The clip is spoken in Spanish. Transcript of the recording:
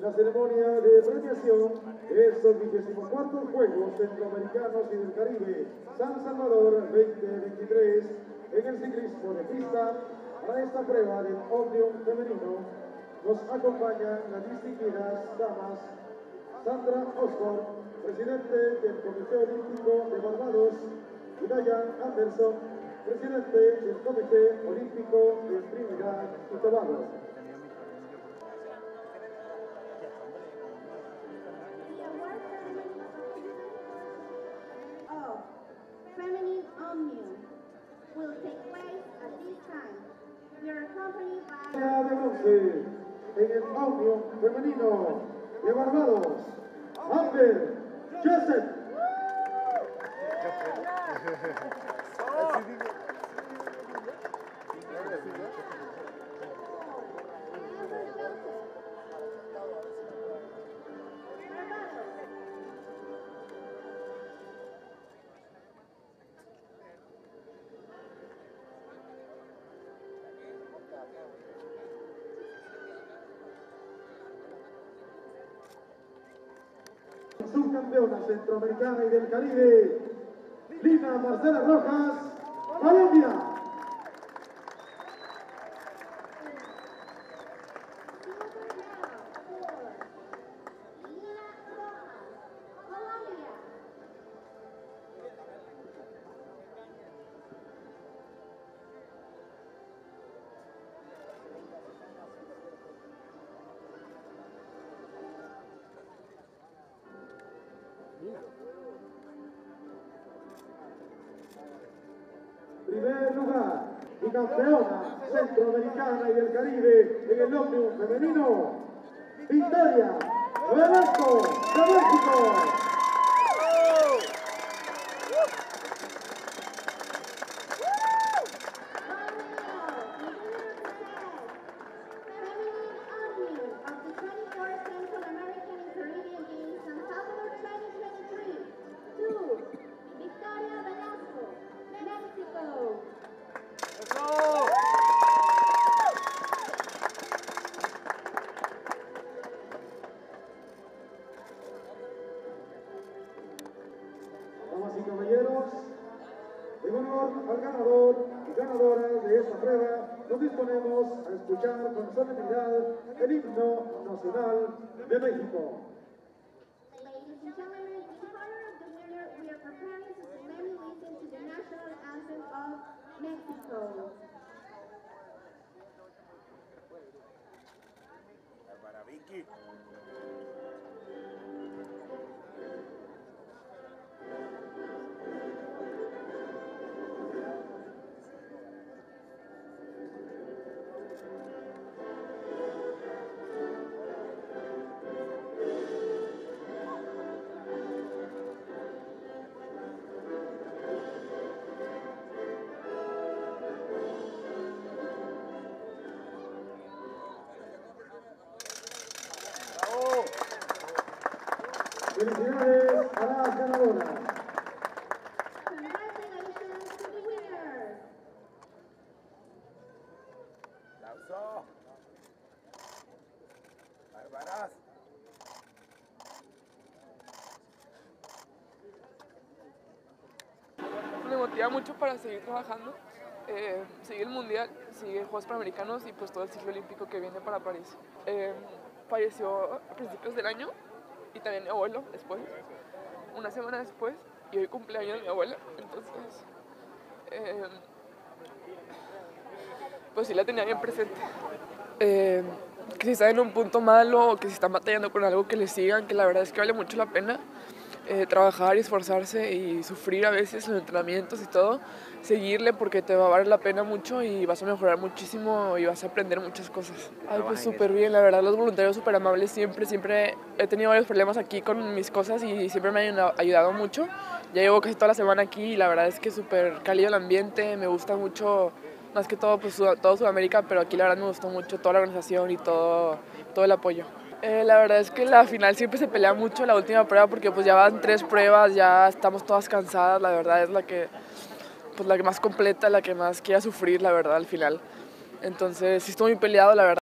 la ceremonia de premiación de estos 24 Juegos Centroamericanos y del Caribe San Salvador 2023 en el ciclismo de pista. Para esta prueba del Omnium femenino nos acompañan las distinguidas damas Sandra Osborne, presidente del Comité Olímpico de Barbados, y Diane Anderson, presidente del Comité Olímpico de Trinidad y Tobago. Feminine Omnium will take place at this time. We are accompanied by... De bronce en el Omnium femenino de Barbados, Amber Joseph. Subcampeona centroamericana y del Caribe, Lina Marcela Rojas, Colombia. Primer lugar y campeona centroamericana y del Caribe en el Omnium femenino, Victoria Velasco de México. Damas y caballeros, en honor al ganador y ganadora de esta prueba, nos disponemos a escuchar con solemnidad el himno nacional de México. Ladies and gentlemen, in honor of the winner, we are preparing to solemnly listen to the national anthem of Mexico. Para Vicky. Felicidades a las ganadoras. Congratulations to the winners. ¡Aplauso! ¡Bárbaras! Me motiva mucho para seguir trabajando, seguir el Mundial, seguir Juegos Panamericanos y pues todo el ciclo olímpico que viene para París. Falleció a principios del año y también mi abuelo después, una semana después, y hoy cumpleaños mi abuela, entonces pues sí la tenía bien presente. Que si están en un punto malo o que si están batallando con algo, que les sigan, que la verdad es que vale mucho la pena. Trabajar y esforzarse y sufrir a veces los entrenamientos y todo, seguirle porque te va a valer la pena mucho y vas a mejorar muchísimo y vas a aprender muchas cosas. Ay, pues súper bien, la verdad, los voluntarios súper amables, siempre he tenido varios problemas aquí con mis cosas y siempre me han ayudado mucho. Ya llevo casi toda la semana aquí y la verdad es que súper cálido el ambiente, me gusta mucho, más que todo, pues todo Sudamérica, pero aquí la verdad me gustó mucho toda la organización y todo el apoyo. La verdad es que la final siempre se pelea mucho, la última prueba, porque pues ya van 3 pruebas, ya estamos todas cansadas, la verdad es la que más completa, la que más quiera sufrir, la verdad, al final. Entonces sí estoy muy peleado, la verdad.